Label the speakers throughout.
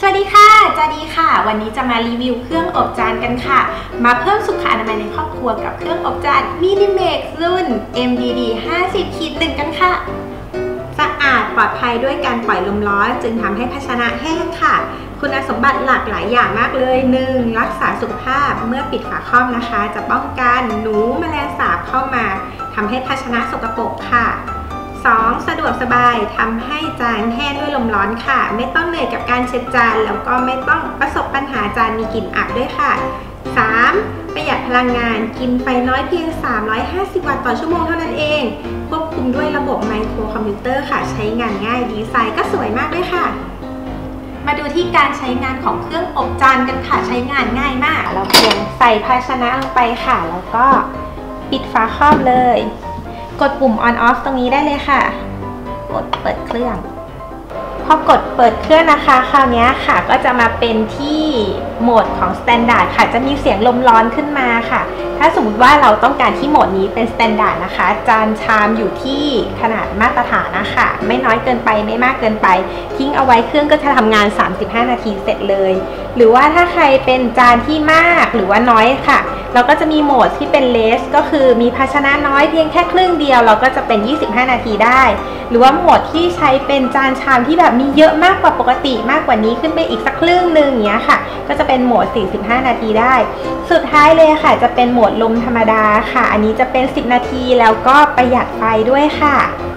Speaker 1: สวัสดีค่ะวันนี้จะมารีวิวเครื่องอบจานกันค่ะมาเพิ่มสุขอนามัยในครอบครัวกับเครื่องอบจาน Minimax รุ่น MDD 50-1 กันค่ะสะอาดปลอดภัยด้วยการปล่อยลมร้อนจึงทำให้ภาชนะแห้งค่ะคุณสมบัติหลากหลายอย่างมากเลย 1. รักษาสุขภาพเมื่อปิดฝาครอบนะคะจะป้องกันหนูแมลงสาบเข้ามาทำให้ภาชนะสกปรกค่ะ 2. สะดวกสบายทำให้จานแห้งด้วยลมร้อนค่ะไม่ต้องเหนื่อยกับการเช็ดจานแล้วก็ไม่ต้องประสบปัญหาจานมีกลิ่นอับด้วยค่ะ 3. ประหยัดพลังงานกินไฟน้อยเพียง350 วัตต์ต่อชั่วโมงเท่านั้นเองควบคุมด้วยระบบไมโครคอมพิวเตอร์ค่ะใช้งานง่ายดีไซน์ก็สวยมากด้วยค่ะมาดูที่การใช้งานของเครื่องอบจานกันค่ะใช้งานง่ายมากเราเพียงใส่ภาชนะลงไปค่ะแล้วก็ปิดฝาครอบเลยกดปุ่ม on off ตรงนี้ได้เลยค่ะกดเปิดเครื่องพอกดเปิดเครื่องนะคะคราวนี้ค่ะก็จะมาเป็นที่โหมดของ Standard ค่ะจะมีเสียงลมร้อนขึ้นมาค่ะถ้าสมมติว่าเราต้องการที่โหมดนี้เป็น Standard นะคะจานชามอยู่ที่ขนาดมาตรฐานนะคะไม่น้อยเกินไปไม่มากเกินไปทิ้งเอาไว้เครื่องก็จะทำงาน35 นาทีเสร็จเลยหรือว่าถ้าใครเป็นจานที่มากหรือว่าน้อยค่ะเราก็จะมีโหมดที่เป็น less ก็คือมีภาชนะน้อยเพียงแค่ครึ่งเดียวเราก็จะเป็น25 นาทีได้หรือว่าโหมดที่ใช้เป็นจานชามที่แบบมีเยอะมากกว่าปกติมากกว่านี้ขึ้นไปอีกสักครึ่งนึงอย่างเงี้ยค่ะก็จะเป็นโหมด45 นาทีได้สุดท้ายเลยค่ะจะเป็นโหมดลมธรรมดาค่ะอันนี้จะเป็น10 นาทีแล้วก็ประหยัดไฟด้วยค่ะ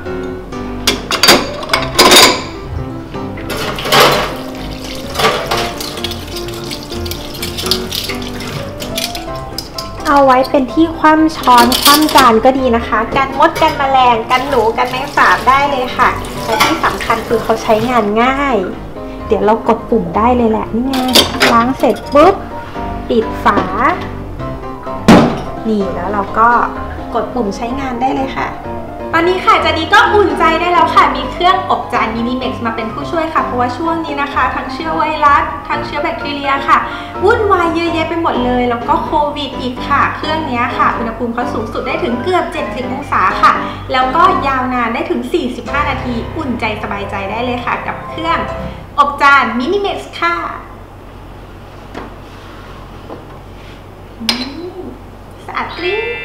Speaker 1: เอาไว้เป็นที่คว่ำช้อนคว่ำจานก็ดีนะคะกันมดกันแมลงกันหนูกันแมงสาบได้เลยค่ะและที่สำคัญคือเขาใช้งานง่ายเดี๋ยวเรากดปุ่มได้เลยแหละนี่ไงล้างเสร็จปุ๊บปิดฝานี่แล้วเราก็กดปุ่มใช้งานได้เลยค่ะตอนนี้ค่ะจานีก็อุ่นใจได้แล้วค่ะมีเครื่องอบจาน Minimax มาเป็นผู้ช่วยค่ะเพราะว่าช่วงนี้นะคะทั้งเชื้อไวรัสทั้งเชื้อแบคทีเรียค่ะวุ่นวายเยอะแยะไปหมดเลยแล้วก็โควิดอีกค่ะเครื่องนี้ค่ะอุณหภูมิเขาสูงสุดได้ถึงเกือบ70 องศาค่ะแล้วก็ยาวนานได้ถึง45 นาทีอุ่นใจสบายใจได้เลยค่ะกับเครื่องอบจาน Minimax ค่ะสะอาดกริ๊ง